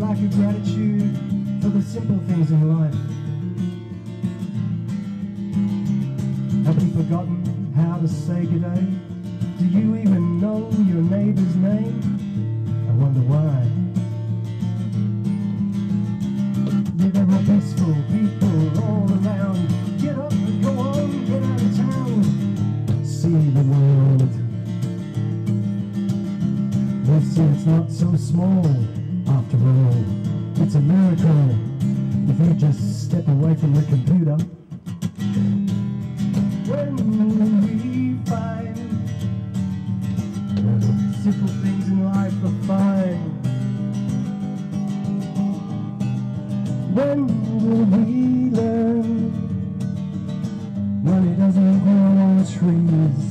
lack of gratitude for the simple things in life. Have we forgotten how to say good day? Do you even know your neighbour's name? I wonder why. Yeah, there are peaceful people all around. Get up and go on, get out of town. See the world. Let's see, it's not so small after all. It's a miracle if you just step away from the computer. When we find simple things in life are fine. When will we learn money doesn't grow on trees?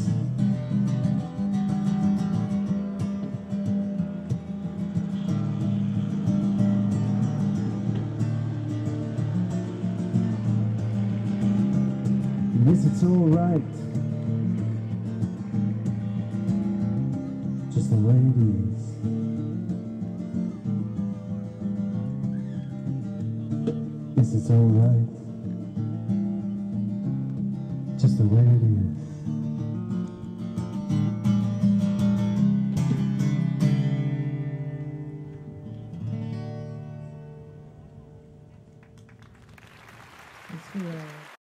Yes, it's all right, just the way it is. Yes, it's all right, just the way it is.